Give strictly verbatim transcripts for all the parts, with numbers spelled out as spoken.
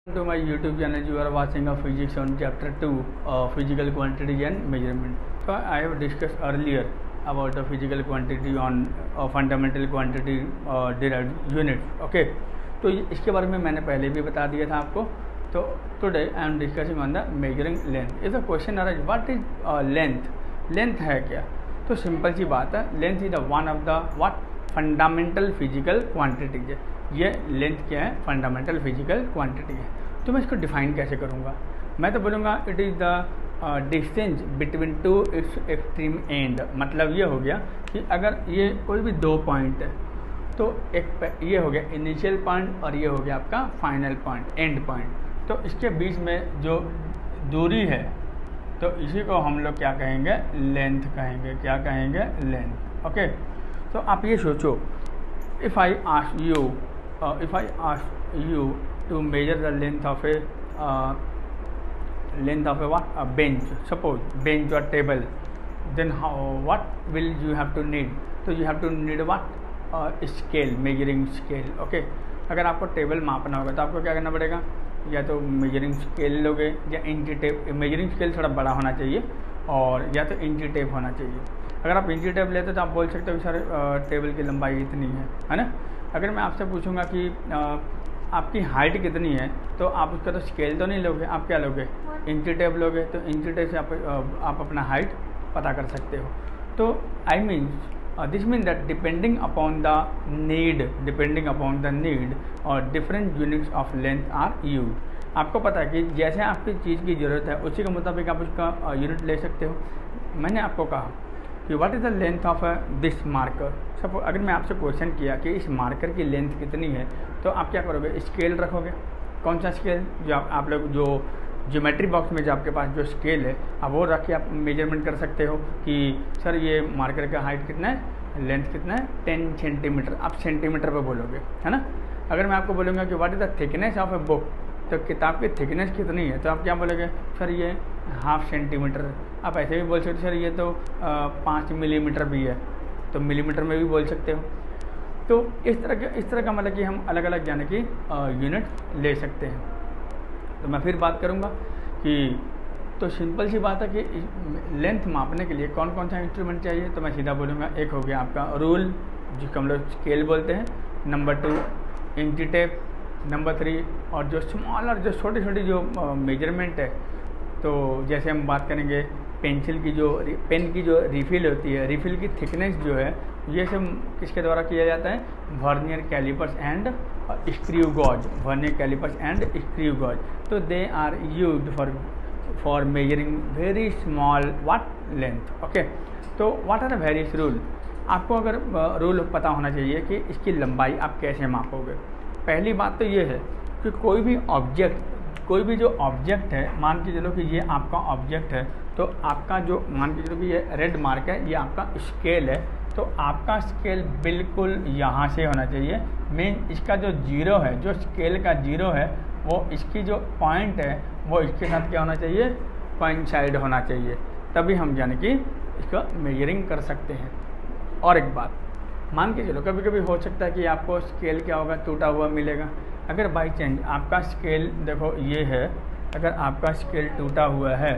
To my YouTube channel, you are watching a physics on chapter two, uh, physical quantity and measurement. So I have discussed earlier about the physical quantity on uh, fundamental quantity uh, derived units. Okay, तो इसके बारे में मैंने पहले भी बता दिया था आपको. तो today I am discussing on the measuring length. If the question arises, what is uh, length? Length है क्या? तो सिंपल सी बात है, length is the one of the what fundamental physical quantities है. ये लेंथ क्या है? फंडामेंटल फिजिकल क्वांटिटी है. तो मैं इसको डिफाइन कैसे करूँगा? मैं तो बोलूँगा it is the distance between two its extreme end. मतलब ये हो गया कि अगर ये कोई भी दो पॉइंट है तो एक ये हो गया इनिशियल पॉइंट और ये हो गया आपका फाइनल पॉइंट, एंड पॉइंट. तो इसके बीच में जो दूरी है तो इसी को हम लोग क्या कहेंगे? लेंथ कहेंगे. क्या कहेंगे? लेंथ. ओके, तो आप ये सोचो, if I ask you if I ask you to measure the length of a length of a what a bench, suppose bench और table, then how what will you have to need? तो you have to need what scale, measuring scale. Okay, अगर आपको table मापना होगा तो आपको क्या करना पड़ेगा? या तो मेजरिंग स्केल लोगे या इंची टेप. मेजरिंग स्केल थोड़ा बड़ा होना चाहिए और या तो इंची टेप होना चाहिए. अगर आप इंची टेप लेते तो आप बोल सकते हो कि सर टेबल की लंबाई इतनी है, है ना. अगर मैं आपसे पूछूंगा कि आ, आपकी हाइट कितनी है तो आप उसका तो स्केल तो नहीं लोगे, आप क्या लोगे? इंची टेप लोगे. तो इंची टेप से आप, आप अपना हाइट पता कर सकते हो. तो I means this mean that depending upon the need depending upon the need और different units of length are use. आपको पता है कि जैसे आपकी चीज़ की ज़रूरत है उसी के मुताबिक आप उसका यूनिट ले सकते हो. मैंने आपको कहा कि what is the length of this marker. Suppose अगर मैं आपसे क्वेश्चन किया कि इस मार्कर की लेंथ कितनी है तो आप क्या करोगे? स्केल रखोगे. कौन सा स्केल? जो आप, आप लोग जो ज्योमेट्री बॉक्स में जो आपके पास जो स्केल है आप वो रख के आप मेजरमेंट कर सकते हो कि सर ये मार्कर का हाइट कितना है, लेंथ कितना है, टेन सेंटीमीटर. आप सेंटीमीटर पे बोलोगे, है ना. अगर मैं आपको बोलूँगा कि what is the thickness of a book, तो किताब की थिकनेस कितनी है तो आप क्या बोलोगे? सर ये हाफ सेंटीमीटर. आप ऐसे भी बोल सकते हो सर ये तो पाँच मिलीमीटर भी है, तो मिलीमीटर में भी बोल सकते हो. तो इस तरह के इस तरह का मतलब कि हम अलग अलग यानी कि यूनिट ले सकते हैं. तो मैं फिर बात करूँगा कि तो सिंपल सी बात है कि लेंथ मापने के लिए कौन कौन सा इंस्ट्रूमेंट चाहिए. तो मैं सीधा बोलूँगा एक हो गया आपका रूल जिसको हम लोग स्केल बोलते हैं, नंबर टू इंची टेप, नंबर थ्री और जो स्मॉलर जो छोटी छोटी जो मेजरमेंट है तो जैसे हम बात करेंगे पेंसिल की जो पेन की जो रिफ़िल होती है, रिफ़िल की थिकनेस जो है ये सब किसके द्वारा किया जाता है? Vernier callipers and screw gauge. Vernier callipers and screw gauge. तो they are used for for measuring very small what length. Okay, तो what are the various rule. आपको अगर रूल पता होना चाहिए कि इसकी लंबाई आप कैसे मापोगे. पहली बात तो ये है कि कोई भी ऑब्जेक्ट कोई भी जो ऑब्जेक्ट है, मान के चलो कि ये आपका ऑब्जेक्ट है तो आपका जो मान के चलो कि ये रेड मार्क है ये आपका स्केल है तो आपका स्केल बिल्कुल यहाँ से होना चाहिए. मेन इसका जो जीरो है, जो स्केल का जीरो है वो इसकी जो पॉइंट है वो इसके साथ क्या होना चाहिए? कोइंसाइड होना चाहिए. तभी हम यानी कि इसको मेजरिंग कर सकते हैं. और एक बात मान के चलो कभी कभी हो सकता है कि आपको स्केल क्या होगा? टूटा हुआ मिलेगा. अगर बाई चांस आपका स्केल देखो ये है, अगर आपका स्केल टूटा हुआ है,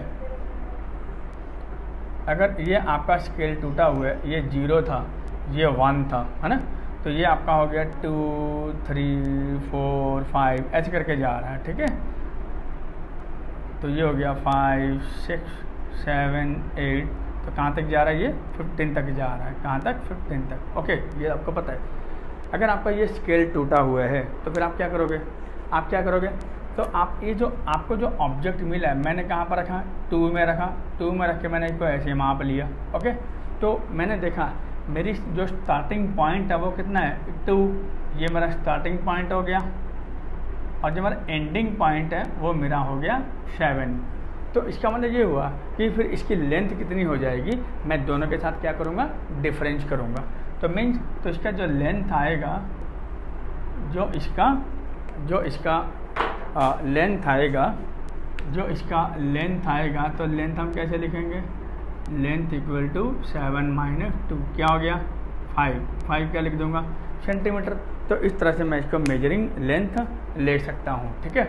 अगर ये आपका स्केल टूटा हुआ है, ये जीरो था, ये वन था, है ना. तो ये आपका हो गया टू थ्री फोर फाइव ऐसे करके जा रहा है. ठीक है, तो ये हो गया फाइव सिक्स सेवन एट. तो कहाँ तक जा रहा है? ये फिफ्टीन तक जा रहा है. कहाँ तक? फिफ्टीन तक. ओके, ये आपको पता है. अगर आपका ये स्केल टूटा हुआ है तो फिर आप क्या करोगे? आप क्या करोगे? तो आप ये जो आपको जो ऑब्जेक्ट मिला है मैंने कहाँ पर रखा? टू में रखा. टू में रख के मैंने इसको ऐसे माप लिया. ओके, तो मैंने देखा मेरी जो स्टार्टिंग पॉइंट है वो कितना है? टू. ये मेरा स्टार्टिंग पॉइंट हो गया और जो मेरा एंडिंग पॉइंट है वो मेरा हो गया सेवन. तो इसका मतलब ये हुआ कि फिर इसकी लेंथ कितनी हो जाएगी? मैं दोनों के साथ क्या करूँगा? डिफरेंस करूँगा. तो मीन्स तो इसका जो लेंथ आएगा जो इसका जो इसका लेंथ आएगा जो इसका लेंथ आएगा तो लेंथ हम कैसे लिखेंगे? Length equal to seven minus two. क्या हो गया? फाइव. फाइव क्या लिख दूंगा? सेंटीमीटर. तो इस तरह से मैं इसको मेजरिंग लेंथ ले सकता हूँ. ठीक है,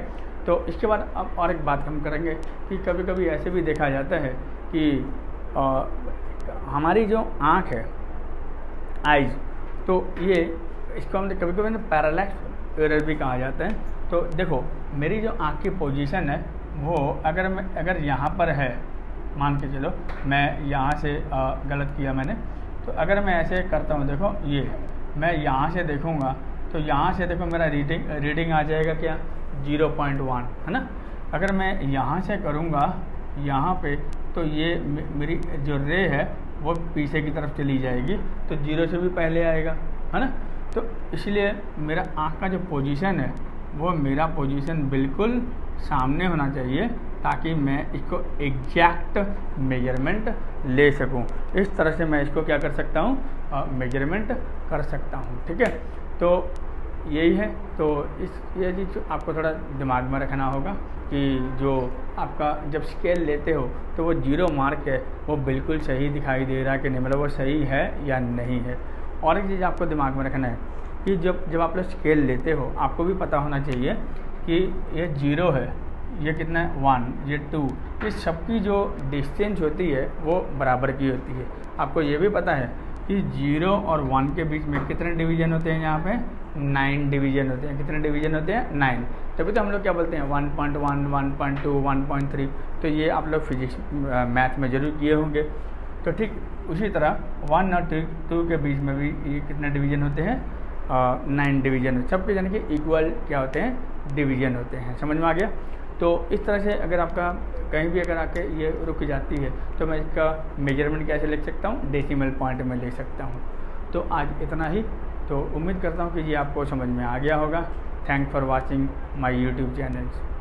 तो इसके बाद अब और एक बात हम करेंगे कि कभी कभी ऐसे भी देखा जाता है कि आ, हमारी जो आँख है, आइज, तो ये इसको हम कभी कभी पैरालैक्स एरर भी कहा जाता है। तो देखो मेरी जो आँख की पोजीशन है वो अगर मैं अगर यहाँ पर है, मान के चलो मैं यहाँ से आ, गलत किया मैंने, तो अगर मैं ऐसे करता हूँ, देखो ये मैं यहाँ से देखूँगा तो यहाँ से देखो मेरा रीडिंग रीडिंग आ जाएगा क्या, ज़ीरो पॉइंट वन, है ना। अगर मैं यहाँ से करूँगा यहाँ पे तो ये मेरी जो रे है वो पीछे की तरफ चली जाएगी, तो जीरो से भी पहले आएगा, है ना। तो इसलिए मेरा आँख का जो पोजीशन है वो मेरा पोजीशन बिल्कुल सामने होना चाहिए ताकि मैं इसको एग्जैक्ट मेजरमेंट ले सकूं। इस तरह से मैं इसको क्या कर सकता हूं, मेजरमेंट कर सकता हूं, ठीक है। तो यही है। तो इस ये चीज़ आपको थोड़ा दिमाग में रखना होगा कि जो आपका जब स्केल लेते हो तो वो जीरो मार्क है वो बिल्कुल सही दिखाई दे रहा है कि नहीं, मतलब वो सही है या नहीं है। और एक चीज़ आपको दिमाग में रखना है कि जब जब आप लोग स्केल लेते हो आपको भी पता होना चाहिए कि ये जीरो है, ये कितना है, वन, ये टू, ये सबकी जो डिस्टेंस होती है वो बराबर की होती है। आपको ये भी पता है कि जीरो और वन के बीच में कितने डिवीजन होते हैं, यहाँ पे नाइन डिवीजन होते हैं। कितने डिवीजन होते हैं, नाइन। तभी तो हम लोग क्या बोलते हैं, one point one, one point two, one point three. तो ये आप लोग फिजिक्स मैथ में जरूर किए होंगे। तो ठीक उसी तरह वन और टू टू के बीच में भी ये कितने डिवीजन होते हैं, नाइन डिवीजन। सबके यानी कि इक्वल क्या होते हैं, डिवीजन होते हैं। समझ में आ गया। तो इस तरह से अगर आपका कहीं भी अगर आके ये रुक जाती है तो मैं इसका मेजरमेंट कैसे लिख सकता हूँ, डेसिमल पॉइंट में ले सकता हूँ। तो आज इतना ही। तो उम्मीद करता हूँ कि ये आपको समझ में आ गया होगा। Thanks for watching my YouTube channels.